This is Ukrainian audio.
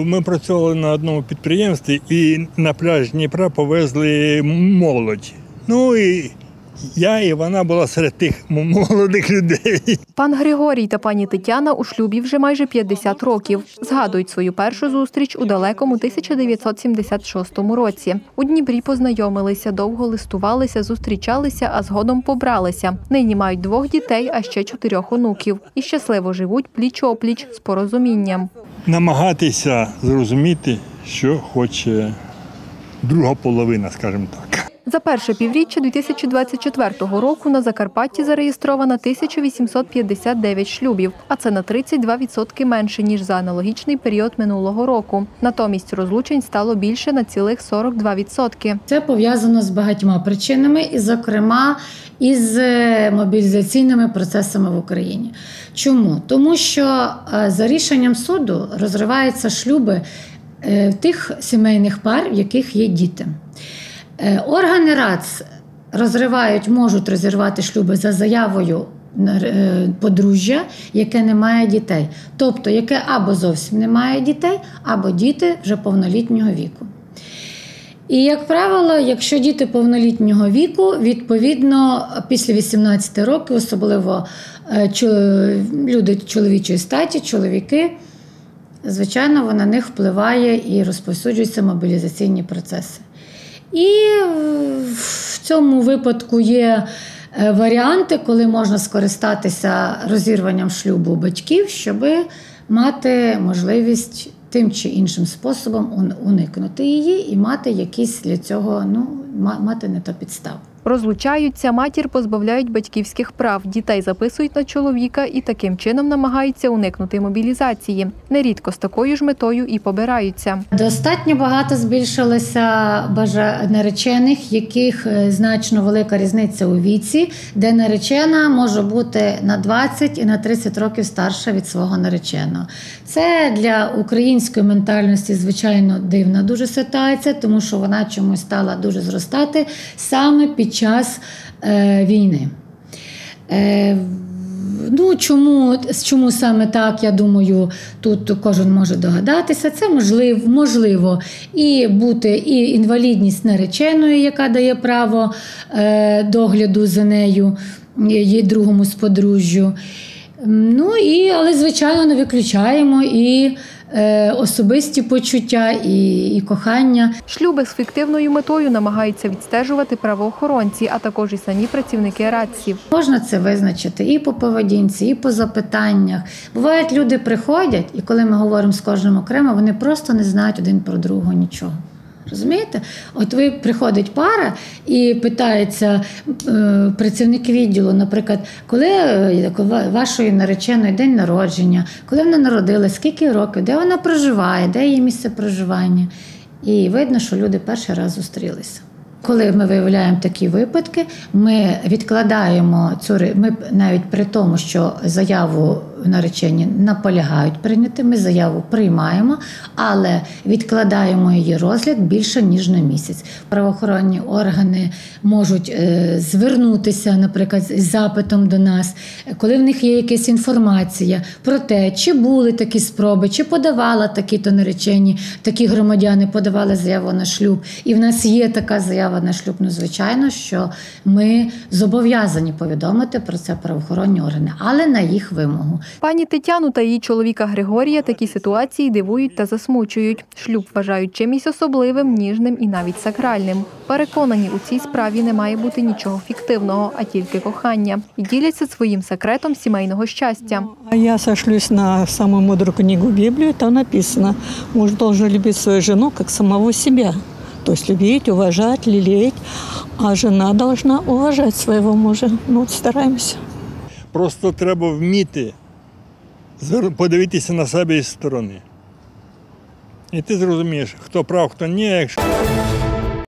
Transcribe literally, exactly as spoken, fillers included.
Ми працювали на одному підприємстві і на пляж Дніпра повезли молодь. Ну і я і вона була серед тих молодих людей. Пан Григорій та пані Тетяна у шлюбі вже майже п'ятдесят років. Згадують свою першу зустріч у далекому тисяча дев'ятсот сімдесят шостому році. У Дніпрі познайомилися, довго листувалися, зустрічалися, а згодом побралися. Нині мають двох дітей, а ще чотирьох онуків. І щасливо живуть пліч-опліч з порозумінням. Намагатися зрозуміти, що хоче друга половина, скажімо так. За перше півріччя дві тисячі двадцять четвертого року на Закарпатті зареєстровано тисяча вісімсот п'ятдесят дев'ять шлюбів, а це на тридцять два відсотки менше, ніж за аналогічний період минулого року. Натомість розлучень стало більше на цілих сорок два відсотки. Це пов'язано з багатьма причинами, і, зокрема, із мобілізаційними процесами в Україні. Чому? Тому що за рішенням суду розриваються шлюби тих сімейних пар, в яких є діти. Органи РАЦ розривають, можуть розірвати шлюби за заявою подружжя, яке не має дітей. Тобто, яке або зовсім не має дітей, або діти вже повнолітнього віку. І, як правило, якщо діти повнолітнього віку, відповідно, після вісімнадцяти років, особливо люди чоловічої статі, чоловіки, звичайно, на них впливає і розповсюджуються мобілізаційні процеси. І в цьому випадку є варіанти, коли можна скористатися розірванням шлюбу батьків, щоб мати можливість тим чи іншим способом уникнути її і мати якісь для цього, ну, мати не то підстав. Розлучаються, матір позбавляють батьківських прав, дітей записують на чоловіка і таким чином намагаються уникнути мобілізації. Нерідко з такою ж метою і побираються. Достатньо багато збільшилося наречених, яких значно велика різниця у віці, де наречена може бути на двадцять і на тридцять років старша від свого нареченого. Це для української ментальності, звичайно, дивна дуже ситуація, тому що вона чомусь стала дуже зростати саме під час е, війни. Е, ну, чому, чому саме так, я думаю, тут кожен може догадатися. Це можливо, можливо і бути і інвалідність нареченої, яка дає право е, догляду за нею, її другому з подружжю. Ну, і, але, звичайно, не виключаємо і е, особисті почуття, і, і кохання. Шлюби з фіктивною метою намагаються відстежувати правоохоронці, а також і самі працівники РАЦів. Можна це визначити і по поведінці, і по запитаннях. Бувають, люди приходять, і коли ми говоримо з кожним окремо, вони просто не знають один про другого нічого. Розумієте? От ви приходить пара і питається е, працівник відділу, наприклад, коли е, вашої нареченої день народження, коли вона народилась, скільки років, де вона проживає, де її місце проживання. І видно, що люди перший раз зустрілися. Коли ми виявляємо такі випадки, ми відкладаємо цю, ми навіть при тому, що заяву наречені наполягають прийняти, ми заяву приймаємо, але відкладаємо її розгляд більше, ніж на місяць. Правоохоронні органи можуть е, звернутися, наприклад, з запитом до нас, коли в них є якась інформація про те, чи були такі спроби, чи подавала такі-то наречені, такі громадяни подавали заяву на шлюб, і в нас є така заява на шлюб, ну, звичайно, що ми зобов'язані повідомити про це правоохоронні органи, але на їх вимогу. Пані Тетяну та її чоловіка Григорія такі ситуації дивують та засмучують. Шлюб вважають чимось особливим, ніжним і навіть сакральним. Переконані, у цій справі не має бути нічого фіктивного, а тільки кохання. І діляться своїм секретом сімейного щастя. Я сошлюсь на саму мудру книгу Біблію, там написано: муж должен любити свою жену, як самого себе. То есть любить, уважать, лелеять, а жена должна уважать своего мужа. Ну, от стараємося. Просто треба вміти подивитися на себе із сторони. І ти зрозумієш, хто прав, хто ні. Якщо...